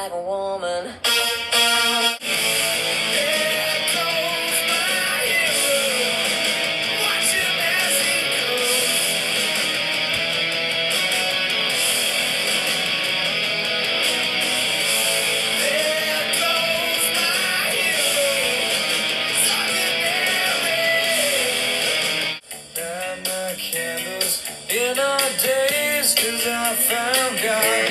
like a woman. Candles in our days, 'cause I found God.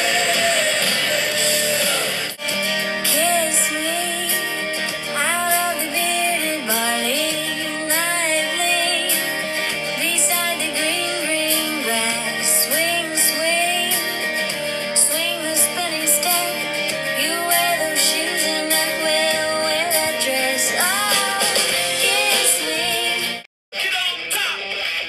Kiss me out of the bearded barley, lively beside the green, green grass. Swing, swing, swing the spinning step. You wear those shoes and I will wear that dress. Oh, kiss me. Get on top.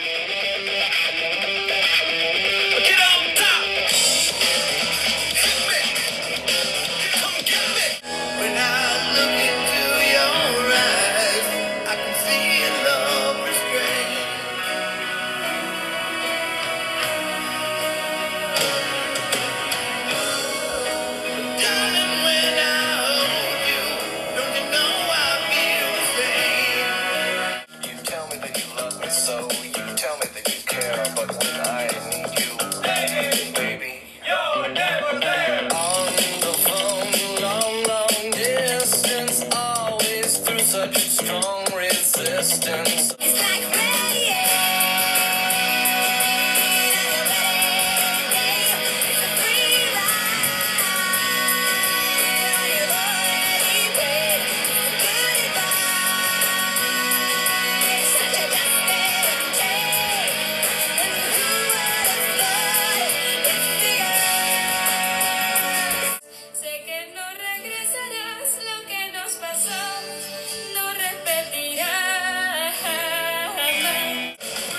Get on top. Hit me. Come get me. When I look into your eyes, I can see love restrained. Darling, when I hold you, don't you know I feel the same? You tell me that you love me so, you tell me that you care, but when I need you, baby, you're never there. On the phone, long, long distance, always through such strong resistance. It's like rain. It's a free ride on your body, babe. Goodbye. Such a desperate day. And who would have thought it figures? Sé que no regresarás, lo que nos pasó no repetirá jamás.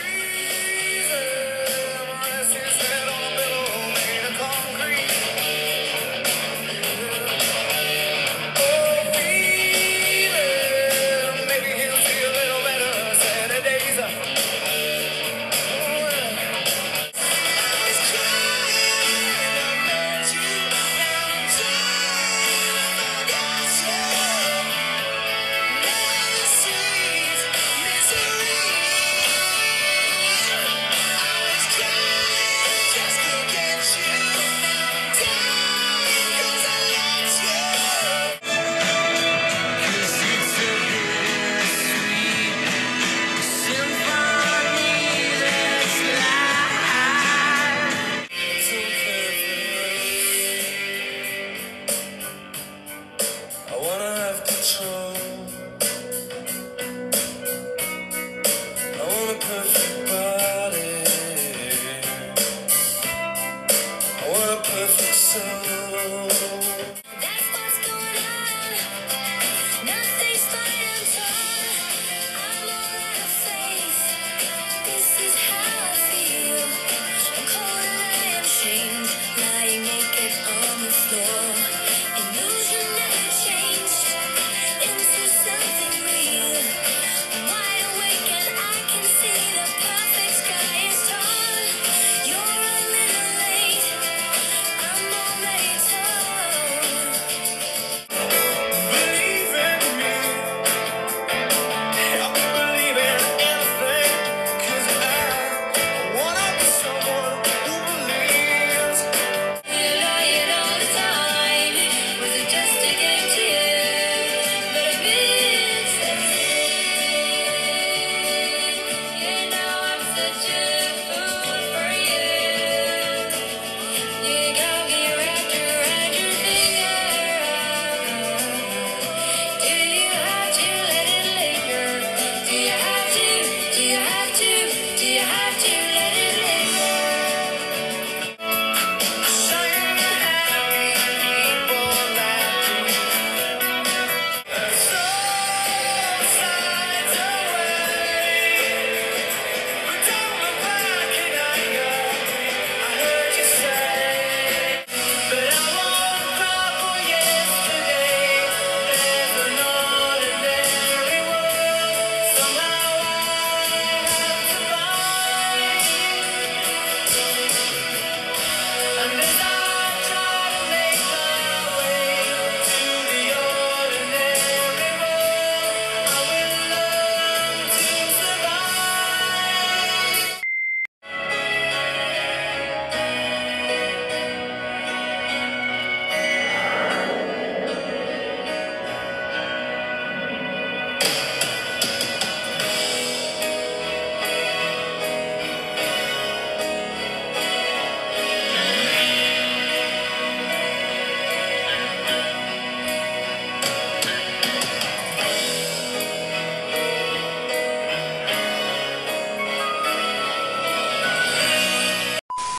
Rest his head on a pillow made of concrete. Oh, feeling, maybe he'll feel a little better Saturdays. I wanna have control.